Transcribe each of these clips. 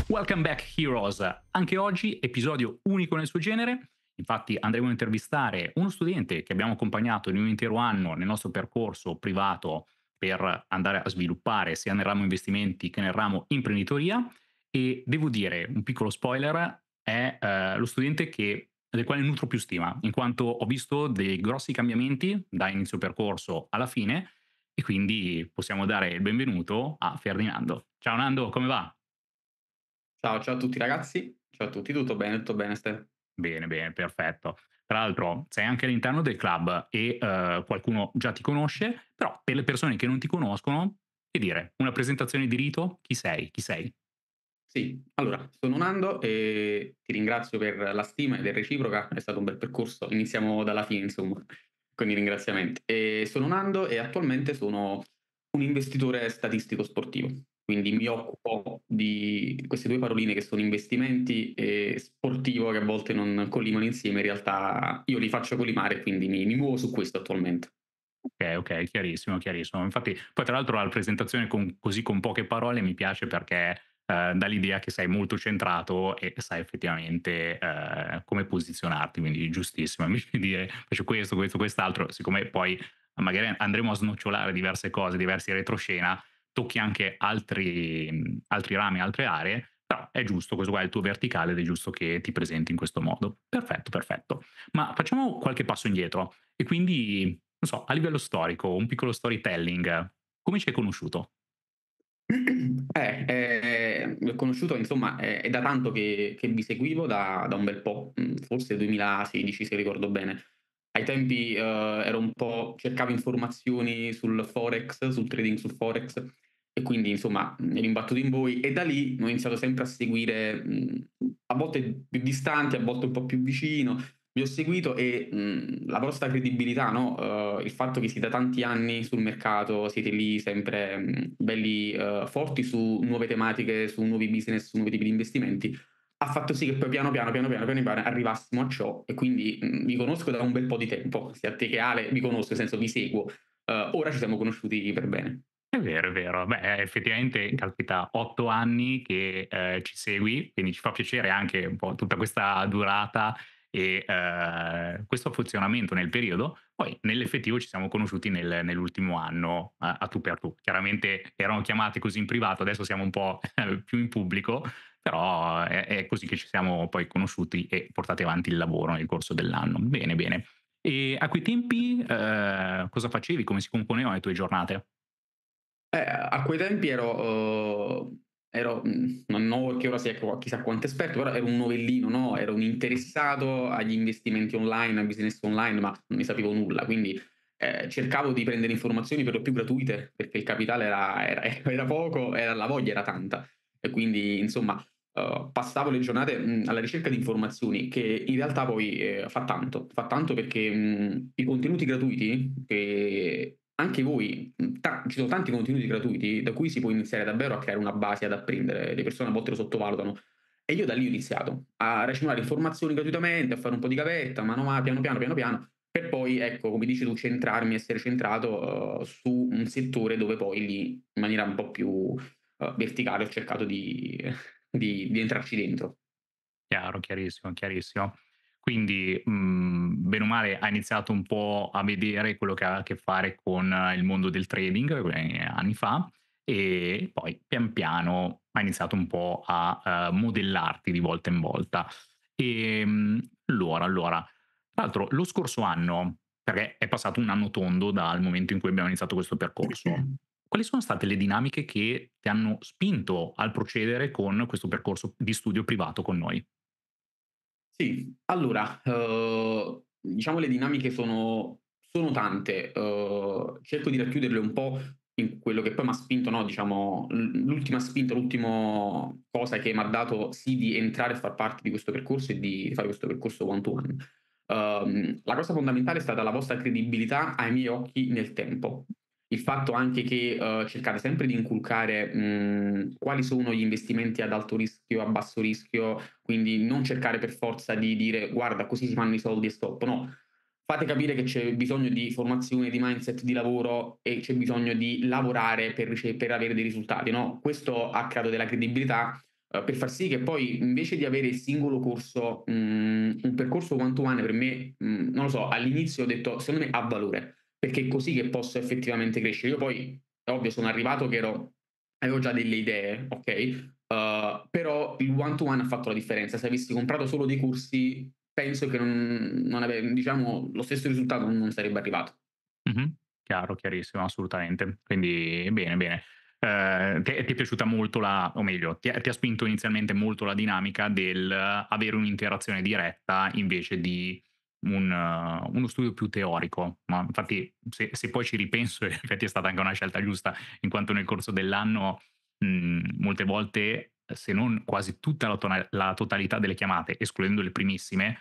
Welcome back Heroes. Anche oggi episodio unico nel suo genere. Infatti andremo a intervistare uno studente che abbiamo accompagnato in un intero anno nel nostro percorso privato per andare a sviluppare sia nel ramo investimenti che nel ramo imprenditoria e devo dire, un piccolo spoiler, è lo studente del quale nutro più stima, in quanto ho visto dei grossi cambiamenti da inizio percorso alla fine e quindi possiamo dare il benvenuto a Ferdinando. Ciao Nando, come va? Ciao a tutti ragazzi, ciao a tutti, tutto bene Ste? Bene, bene, perfetto. Tra l'altro sei anche all'interno del club e, qualcuno già ti conosce, però per le persone che non ti conoscono, che dire, una presentazione di rito: chi sei? Chi sei? Sì, allora, sono Nando e ti ringrazio per la stima ed è reciproca, è stato un bel percorso, iniziamo dalla fine insomma, con i ringraziamenti. Sono Nando e attualmente sono un investitore statistico sportivo, quindi mi occupo di queste due paroline che sono investimenti e sportivo che a volte non collimano insieme, in realtà io li faccio collimare, quindi mi muovo su questo attualmente. Okay, okay, chiarissimo, chiarissimo. Infatti poi tra l'altro la presentazione con poche parole mi piace perché, dà l'idea che sei molto centrato e sai effettivamente, come posizionarti, quindi giustissimo. Invece di dire: "Faccio questo, questo, quest'altro", siccome poi magari andremo a snocciolare diverse cose, diversi retroscena, tocchi anche altri rami, altre aree, però è giusto, questo qua è il tuo verticale ed è giusto che ti presenti in questo modo. Perfetto, perfetto. Ma facciamo qualche passo indietro e quindi non so, a livello storico, un piccolo storytelling, come ci hai conosciuto? L'ho conosciuto insomma, è da tanto che vi seguivo, da un bel po', forse 2016 se ricordo bene. Ai tempi, ero un po' cercavo informazioni sul forex, sul trading sul forex e quindi insomma, ero imbattuto in voi e da lì ho iniziato sempre a seguire, a volte più distanti, a volte un po' più vicino. Vi ho seguito e, la vostra credibilità, no, il fatto che siete da tanti anni sul mercato, siete lì sempre, belli, forti su nuove tematiche, su nuovi business, su nuovi tipi di investimenti, ha fatto sì che poi piano piano arrivassimo a ciò e quindi, vi conosco da un bel po' di tempo, sia te che Ale vi conosco, nel senso vi seguo. Ora ci siamo conosciuti per bene. È vero, è vero. Beh, effettivamente caspita 8 anni che, ci segui, quindi ci fa piacere anche un po' tutta questa durata e, questo funzionamento nel periodo. Poi nell'effettivo ci siamo conosciuti nell'ultimo anno a tu per tu. Chiaramente erano chiamate così in privato, adesso siamo un po' più in pubblico, però è così che ci siamo poi conosciuti e portati avanti il lavoro nel corso dell'anno. Bene, bene. E a quei tempi, cosa facevi? Come si componevano le tue giornate? A quei tempi non che ora sia chissà quanto esperto, però ero un novellino, no, ero un interessato agli investimenti online, al business online, ma non ne sapevo nulla, quindi, cercavo di prendere informazioni per lo più gratuite, perché il capitale era poco e la voglia era tanta. E quindi insomma, passavo le giornate, alla ricerca di informazioni che in realtà poi, fa tanto perché, i contenuti gratuiti che anche voi, ci sono tanti contenuti gratuiti da cui si può iniziare davvero a creare una base ad apprendere. Le persone a volte lo sottovalutano. E io da lì ho iniziato a racimolare informazioni gratuitamente, a fare un po' di gavetta, piano piano, per poi, ecco, come dici tu, centrarmi, essere centrato, su un settore dove poi lì, in maniera un po' più, verticale, ho cercato di di entrarci dentro. Chiaro, chiarissimo, chiarissimo. Quindi, bene o male hai iniziato un po' a vedere quello che ha a che fare con il mondo del trading, anni fa, e poi pian piano hai iniziato un po' a, modellarti di volta in volta. Allora, tra l'altro lo scorso anno, perché è passato un anno tondo dal momento in cui abbiamo iniziato questo percorso, quali sono state le dinamiche che ti hanno spinto al procedere con questo percorso di studio privato con noi? Sì, allora, diciamo le dinamiche sono tante, cerco di racchiuderle un po' in quello che poi m'ha spinto, no, diciamo l'ultima spinta, l'ultimo cosa che m'ha dato sì di entrare a far parte di questo percorso e di fare questo percorso one to one. La cosa fondamentale è stata la vostra credibilità ai miei occhi nel tempo. Il fatto anche che, cercate sempre di inculcare, quali sono gli investimenti ad alto rischio, a basso rischio, quindi non cercare per forza di dire: "Guarda, così si fanno i soldi e stop." No, fate capire che c'è bisogno di formazione, di mindset, di lavoro e c'è bisogno di lavorare per avere dei risultati, no, questo ha creato della credibilità, per far sì che poi invece di avere il singolo corso, un percorso one to one per me, non lo so, all'inizio ho detto: "Secondo me ha valore", perché è così che posso effettivamente crescere. Io poi, è ovvio, sono arrivato che avevo già delle idee, okay, però il one to one ha fatto la differenza. Se avessi comprato solo dei corsi, penso che non diciamo, lo stesso risultato non sarebbe arrivato. Mh-mh. Chiaro, chiarissimo, assolutamente. Quindi bene, bene. Ti è piaciuta molto o meglio, ti ha spinto inizialmente molto la dinamica del avere un'interazione diretta invece di uno studio più teorico. Ma infatti se poi ci ripenso in effetti è stata anche una scelta giusta, in quanto nel corso dell'anno, molte volte, se non quasi tutta la totalità delle chiamate, escludendo le primissime,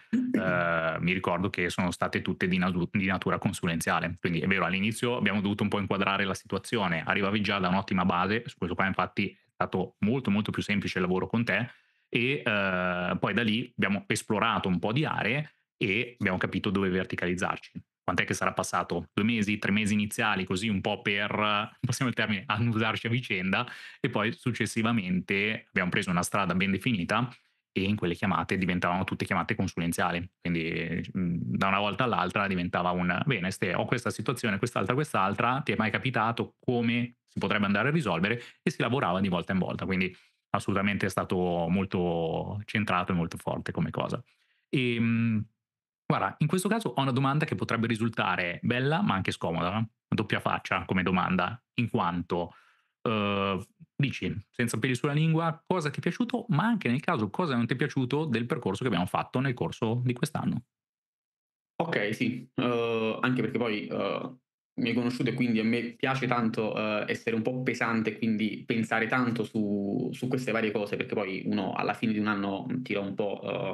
mi ricordo che sono state tutte di natura consulenziale. Quindi è vero, all'inizio abbiamo dovuto un po' inquadrare la situazione, arrivavi già da un'ottima base, su questo qua infatti è stato molto, molto più semplice il lavoro con te e, poi da lì abbiamo esplorato un po' di aree e abbiamo capito dove verticalizzarci. Quant'è che sarà passato? 2 mesi, 3 mesi iniziali, così un po' per, passiamo il termine, annusarci a vicenda e poi successivamente abbiamo preso una strada ben definita e in quelle chiamate diventavano tutte chiamate consulenziali. Quindi, da una volta all'altra diventava un: "Bene Ste, ho questa situazione, quest'altra, quest'altra, ti è mai capitato? Come si potrebbe andare a risolvere?" E si lavorava di volta in volta. Quindi assolutamente è stato molto centrato e molto forte come cosa. Ehm, Guarda, in questo caso ho una domanda che potrebbe risultare bella, ma anche scomoda, no, doppia faccia come domanda, in quanto, uhm, dici senza peli sulla lingua cosa ti è piaciuto, ma anche nel caso cosa non ti è piaciuto del percorso che abbiamo fatto nel corso di quest'anno. Okay, sì, anche perché poi, mi hai conosciuto e quindi a me piace tanto, essere un po' pesante, quindi pensare tanto su queste varie cose, perché poi uno alla fine di un anno tira un po',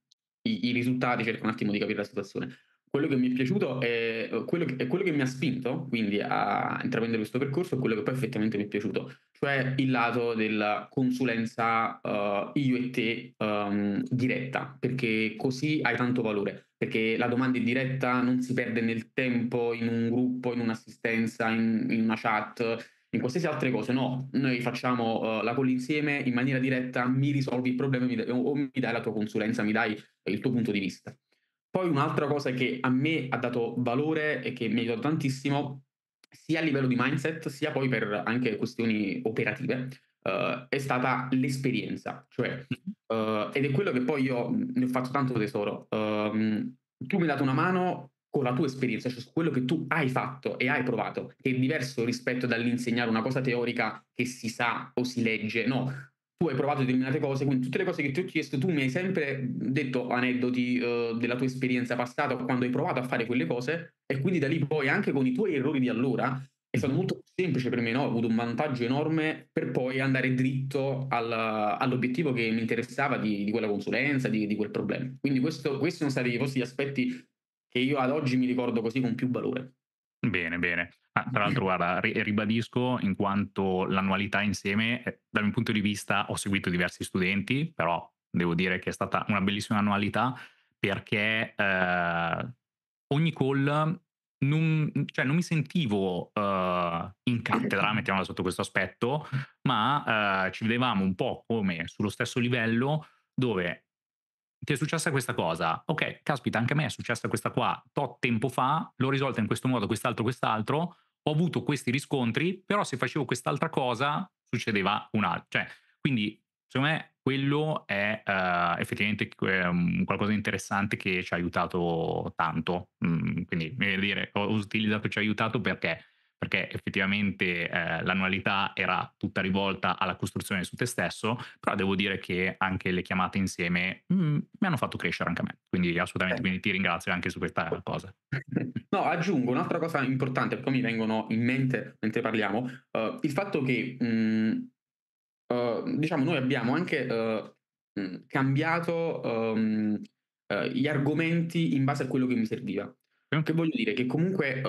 i risultati, cerca un attimo di capire la situazione. Quello che mi è piaciuto è quello che mi ha spinto quindi a intraprendere questo percorso, è quello che poi effettivamente mi è piaciuto, cioè il lato della consulenza, io e te, diretta, perché così hai tanto valore, perché la domanda in diretta non si perde nel tempo, in un gruppo, in un'assistenza, in una chat, in qualsiasi altre cose. No, noi facciamo, la call insieme in maniera diretta, mi risolvi il problema o mi dai la tua consulenza, mi dai il tuo punto di vista. Poi un'altra cosa che a me ha dato valore e che mi ha aiutato tantissimo, sia a livello di mindset, sia poi per anche questioni operative, è stata l'esperienza. Cioè, Mh-mh. ed è quello che poi io, ne ho fatto tanto tesoro. Tu mi hai dato una mano con la tua esperienza, cioè su quello che tu hai fatto e hai provato, che è diverso rispetto dall'insegnare una cosa teorica che si sa o si legge. No, tu hai provato determinate cose, quindi tutte le cose che ti ho chiesto tu mi hai sempre detto aneddoti, della tua esperienza passata o quando hai provato a fare quelle cose e quindi da lì poi anche con i tuoi errori di allora è stato Mh-mh. molto più semplice per me, no, ho avuto un vantaggio enorme per poi andare dritto all'obiettivo che mi interessava di quella consulenza, di quel problema. Quindi questi sono stati forse gli aspetti che io ad oggi mi ricordo così con più valore. Bene, bene. Ah, tra l'altro guarda, ribadisco in quanto l'annualità insieme, dal mio punto di vista ho seguito diversi studenti, però devo dire che è stata una bellissima annualità perché, ogni call non mi sentivo, in cattedra, mettiamola sotto questo aspetto, ma, ci vedevamo un po' come sullo stesso livello dove ti è successa questa cosa. Okay, caspita anche a me è successa questa qua tot tempo fa, l'ho risolta in questo modo, quest'altro, quest'altro, ho avuto questi riscontri, però se facevo quest'altra cosa succedeva cioè, quindi secondo me quello è, effettivamente qualcosa di interessante che ci ha aiutato tanto. Quindi mi viene da dire, ho utilizzato "ci ha aiutato" perché effettivamente, l'annualità era tutta rivolta alla costruzione su te stesso, però devo dire che anche le chiamate insieme, mi hanno fatto crescere anche a me. Quindi assolutamente, Eh. quindi ti ringrazio anche su questa cosa. No, aggiungo un'altra cosa importante, perché mi vengono in mente mentre parliamo, il fatto che, diciamo noi abbiamo anche, cambiato, gli argomenti in base a quello che mi serviva. Sì. Che voglio dire? Che comunque,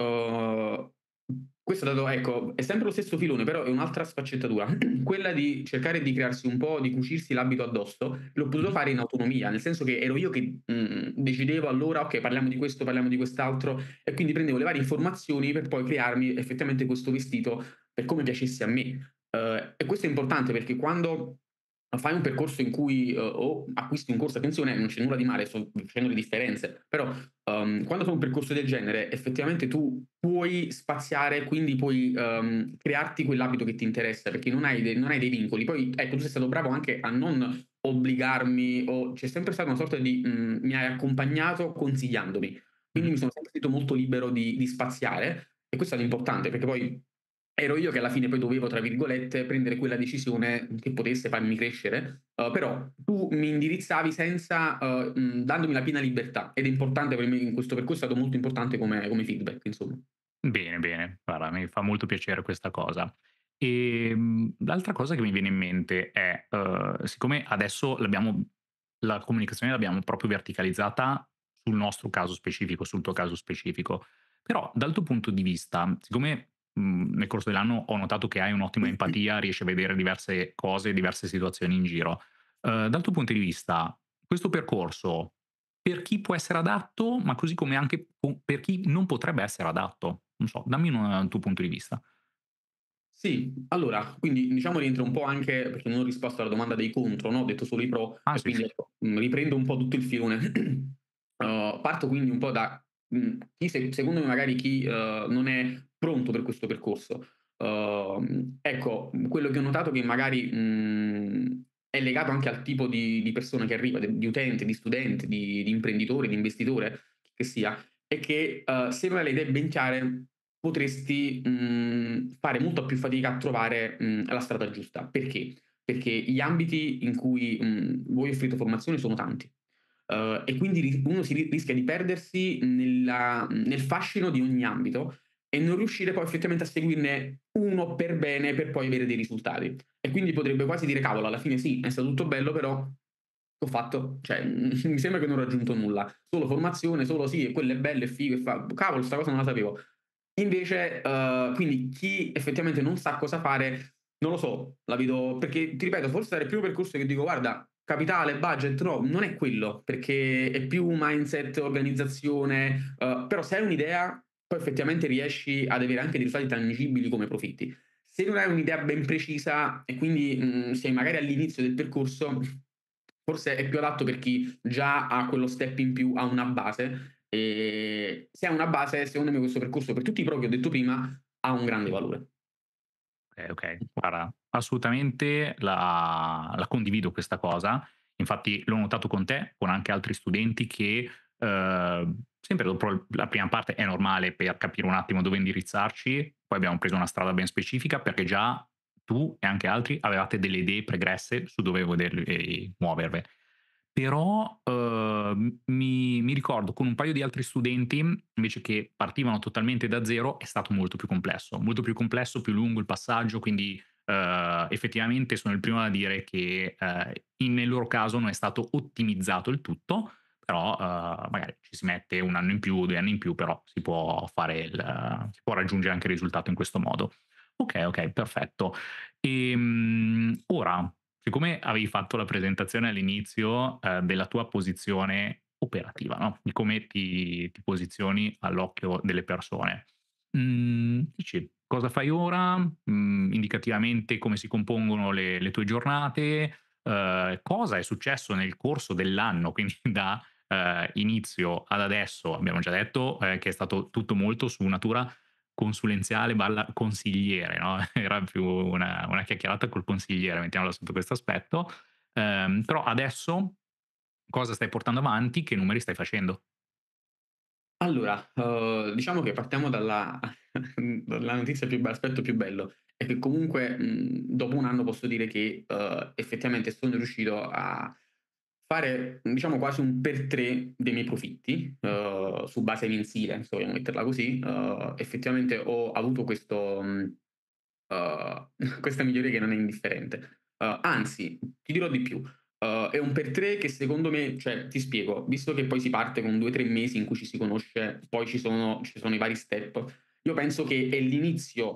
questo dato ecco, è sempre lo stesso filone, però è un'altra sfaccettatura. Quella di cercare di crearsi un po' di cucirsi l'abito addosso, l'ho potuto Mh-mh. fare in autonomia, nel senso che ero io che, decidevo allora: "Okay, parliamo di questo, parliamo di quest'altro", e quindi prendevo le varie informazioni per poi crearmi effettivamente questo vestito per come piacesse a me. E questo è importante perché quando fai un percorso in cui o acquisti un corso, attenzione, non c'è nulla di male, sto facendo le differenze, però quando fai un percorso del genere, effettivamente tu puoi spaziare, quindi puoi crearti quell'abito che ti interessa, perché non hai dei vincoli. Poi, ecco, tu sei stato bravo anche a non obbligarmi, o c'è sempre stata una sorta di mi hai accompagnato consigliandomi. Quindi Mh. mi sono sempre sentito molto libero di spaziare, e questo è l'importante, perché poi ero io che alla fine poi dovevo, tra virgolette, prendere quella decisione che potesse farmi crescere, però tu mi indirizzavi senza dandomi la piena libertà, ed è importante per me in questo percorso, è stato molto importante come feedback, insomma. Bene, bene. Guarda, mi fa molto piacere questa cosa. L'altra cosa che mi viene in mente è, siccome adesso la comunicazione l'abbiamo proprio verticalizzata sul nostro caso specifico, sul tuo caso specifico, però dal tuo punto di vista, siccome, nel corso dell'anno ho notato che hai un'ottima empatia, riesci a vedere diverse cose, diverse situazioni in giro, dal tuo punto di vista, questo percorso per chi può essere adatto, ma così come anche per chi non potrebbe essere adatto. Non so, dammi un tuo punto di vista. Sì, allora, quindi diciamo rientra un po' anche, perché non ho risposto alla domanda dei contro, no, ho detto solo i pro, Ah e sì, quindi sì. ecco, riprendo un po' tutto il filone. Parto quindi un po' da chi secondo me magari chi non è pronto per questo percorso. Ecco, quello che ho notato che magari è legato anche al tipo di persona che arriva, di utente, di studente, di imprenditore, di investitore, che sia, è che se non hai le idee ben chiare potresti fare molta più fatica a trovare la strada giusta. Perché? Perché gli ambiti in cui voi offrite formazione sono tanti. E quindi uno rischia di perdersi nel fascino di ogni ambito, e non riuscire poi effettivamente a seguirne uno per bene, per poi avere dei risultati. E quindi potrebbe quasi dire: cavolo, alla fine sì, è stato tutto bello, però che ho fatto? Cioè, mi sembra che non ho raggiunto nulla. Solo formazione, solo sì, e quello è bello, è figo, e fa cavolo, sta cosa non la sapevo. Invece, quindi chi effettivamente non sa cosa fare, non lo so, la vedo, perché ti ripeto, forse era il primo percorso che dico: "Guarda, capitale, budget", no, non è quello, perché è più mindset, organizzazione, però se hai un'idea, poi effettivamente riesci ad avere anche dei risultati tangibili come profitti. Se non hai un'idea ben precisa e quindi, sei magari all'inizio del percorso, forse è più adatto per chi già ha quello step in più, ha una base. Se ha una base, secondo me questo percorso, per tutti i pro che ho detto prima, ha un grande valore. Okay, okay. Guarda, assolutamente la condivido questa cosa. Infatti l'ho notato con te, con anche altri studenti che, sempre dopo la prima parte è normale per capire un attimo dove indirizzarci, poi abbiamo preso una strada ben specifica perché già tu e anche altri avevate delle idee pregresse su dove volervi muovervi. Però, mi ricordo con un paio di altri studenti, invece che partivano totalmente da zero, è stato molto più complesso, più lungo il passaggio, quindi, effettivamente sono il primo a dire che, nel loro caso non è stato ottimizzato il tutto, però, magari ci si mette 1 anno in più, 2 anni in più, però si può raggiungere anche il risultato in questo modo. Okay, okay, perfetto. Ora, siccome avevi fatto la presentazione all'inizio, della tua posizione operativa, no, di come ti posizioni all'occhio delle persone, dici cosa fai ora, indicativamente come si compongono le tue giornate, cosa è successo nel corso dell'anno, quindi da, inizio ad adesso abbiamo già detto, che è stato tutto molto su natura consigliere, no, era più una chiacchierata col consigliere, mettiamola sotto questo aspetto. Però adesso cosa stai portando avanti, che numeri stai facendo? Allora, diciamo che partiamo dalla notizia più l'aspetto più bello, è che comunque, dopo 1 anno posso dire che, effettivamente sono riuscito a fare, diciamo, quasi un per 3 dei miei profitti, su base mensile, se vogliamo metterla così. Effettivamente ho avuto questa miglioria che non è indifferente. Anzi, ti dirò di più. È un per 3 che secondo me, cioè ti spiego, visto che poi si parte con 2, 3 mesi in cui ci si conosce, poi ci sono i vari step. Io penso che è l'inizio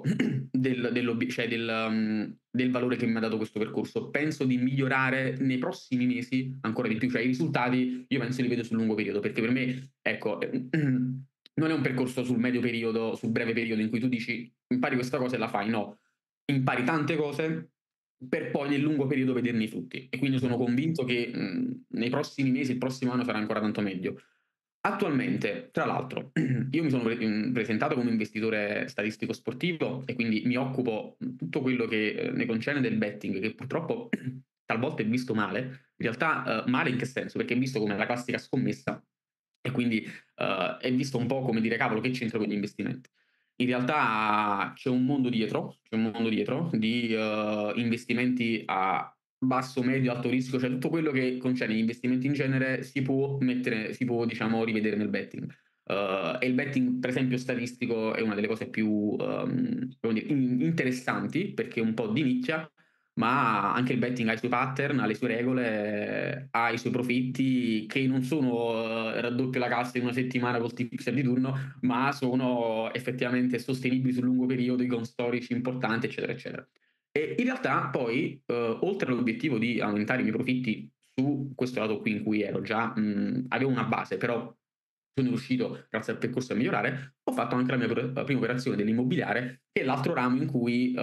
del valore che mi ha dato questo percorso. Penso di migliorare nei prossimi mesi ancora di più, cioè i risultati io penso li vedo sul lungo periodo, perché per me, ecco, non è un percorso sul medio periodo, sul breve periodo in cui tu dici: "Impari questa cosa e la fai", no, impari tante cose, per poi nel lungo periodo vederne i frutti. E quindi Mh-mh. sono convinto che, nei prossimi mesi, il prossimo anno sarà ancora tanto meglio. Attualmente, tra l'altro, io mi sono presentato come investitore statistico sportivo e quindi mi occupo, tutto quello che, ne concerne del betting, che purtroppo talvolta è visto male. In realtà, male in che senso? Perché è visto come la classica scommessa e quindi, è visto un po' come dire: "Cavolo, che c'entra con gli investimenti?" In realtà c'è un mondo dietro di, investimenti a basso, medio, alto rischio, cioè tutto quello che concerne gli investimenti in genere si può diciamo rivedere nel betting. E il betting per esempio statistico è una delle cose più, come dire, interessanti perché è un po' di nicchia, ma anche il betting ha i suoi pattern, ha le sue regole, ha i suoi profitti che non sono, raddoppio la cassa in una settimana col tipster di turno, ma sono effettivamente sostenibili sul lungo periodo, con storici importanti, eccetera, eccetera. E in realtà poi, oltre all'obiettivo di aumentare i miei profitti su questo lato qui in cui ero già avevo una base, però sono riuscito, grazie al percorso, a migliorare, ho fatto anche la prima operazione dell'immobiliare, che è l'altro ramo in cui,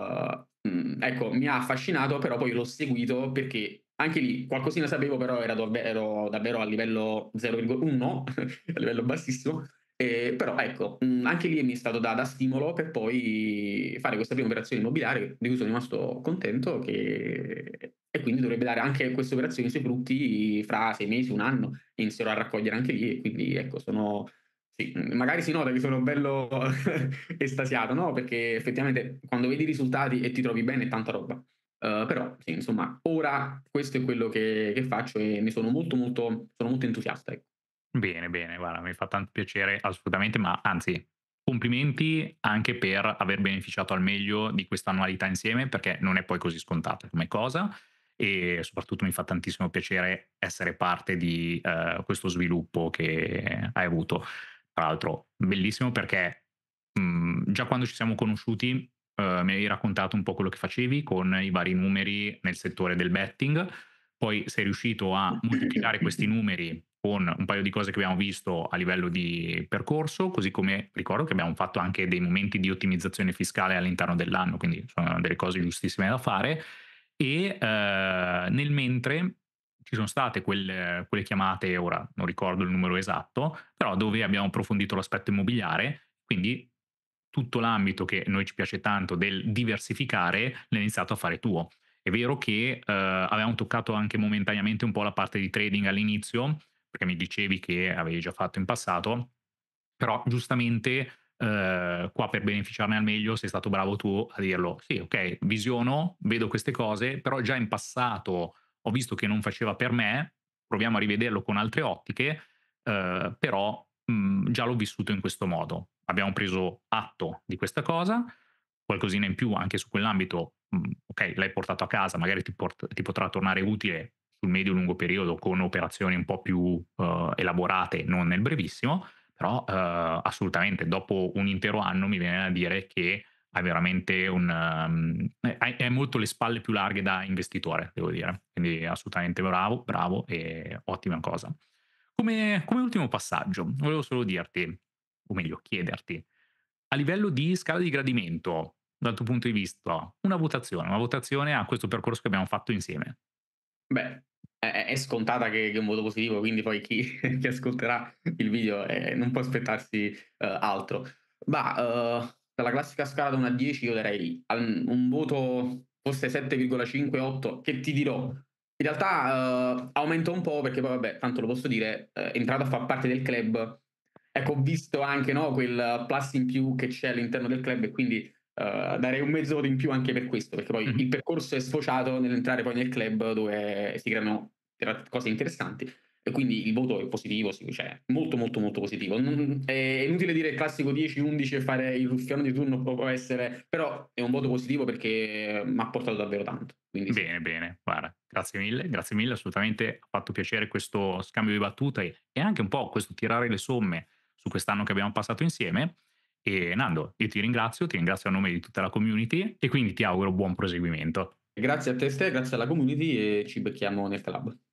ecco, mi ha affascinato, però poi l'ho seguito perché anche lì qualcosina sapevo, però ero davvero a livello 0,1, a livello bassissimo, però ecco, anche lì mi è stato da stimolo per poi fare questa prima operazione immobiliare di cui sono rimasto contento e quindi dovrebbe dare anche queste operazioni i suoi frutti fra 6 mesi, 1 anno, inizierò a raccogliere anche lì e quindi ecco sono sì, magari si nota che sono bello estasiato, no, perché effettivamente quando vedi i risultati e ti trovi bene è tanta roba. Però sì, insomma, ora questo è quello che faccio e ne sono molto entusiasta, ecco. Bene, bene, guarda, mi fa tanto piacere assolutamente, ma anzi, complimenti anche per aver beneficiato al meglio di questa annualità insieme, perché non è poi così scontata come cosa e soprattutto mi fa tantissimo piacere essere parte di questo sviluppo che hai avuto. Tra l'altro, bellissimo perché già quando ci siamo conosciuti mi avevi raccontato un po' quello che facevi con i vari numeri nel settore del betting, poi sei riuscito a moltiplicare questi numeri con un paio di cose che abbiamo visto a livello di percorso, così come ricordo che abbiamo fatto anche dei momenti di ottimizzazione fiscale all'interno dell'anno, quindi sono delle cose giustissime da fare. E nel mentre ci sono state quelle chiamate, ora non ricordo il numero esatto, però dove abbiamo approfondito l'aspetto immobiliare, quindi tutto l'ambito che a noi ci piace tanto del diversificare l'hai iniziato a fare tuo. È vero che avevamo toccato anche momentaneamente un po' la parte di trading all'inizio, perché mi dicevi che avevi già fatto in passato, però giustamente qua per beneficiarne al meglio sei stato bravo tu a dirlo. Sì, ok, visiono, vedo queste cose, però già in passato ho visto che non faceva per me, proviamo a rivederlo con altre ottiche, però già l'ho vissuto in questo modo. Abbiamo preso atto di questa cosa, qualcosina in più anche su quell'ambito, ok, l'hai portato a casa, magari ti potrà tornare utile sul medio-lungo periodo con operazioni un po' più elaborate, non nel brevissimo, però assolutamente dopo un intero anno mi viene da dire che hai veramente hai molto le spalle più larghe da investitore, devo dire. Quindi assolutamente bravo, bravo e ottima cosa. Come ultimo passaggio, volevo solo dirti, o meglio chiederti, a livello di scala di gradimento, dal tuo punto di vista, una votazione a questo percorso che abbiamo fatto insieme. Beh, è scontata che è un voto positivo, quindi poi chi chi ascolterà il video, non può aspettarsi, altro. Mah, dalla classica scala da 1 a 10 io darei un voto forse 7,5, 8, che ti dirò, in realtà, aumenta un po' perché poi vabbè, tanto lo posso dire, entrato a far parte del club, ecco, ho visto anche, no, quel plus in più che c'è all'interno del club e quindi, darei un mezzo voto in più anche per questo, perché poi Mh-mh. il percorso è sfociato nell'entrare poi nel club dove si creano cose interessanti e quindi il voto è positivo, sì, cioè molto, molto, molto positivo. È inutile dire il classico 10, 11 e fare il ruffiano di turno può essere, però è un voto positivo perché m'ha portato davvero tanto, quindi sì. Bene, bene. Guarda, grazie mille, assolutamente ha fatto piacere questo scambio di battute e anche un po' questo tirare le somme su quest'anno che abbiamo passato insieme. E Nando, io ti ringrazio a nome di tutta la community e quindi ti auguro buon proseguimento. Grazie a te, grazie alla community e ci becchiamo nel club.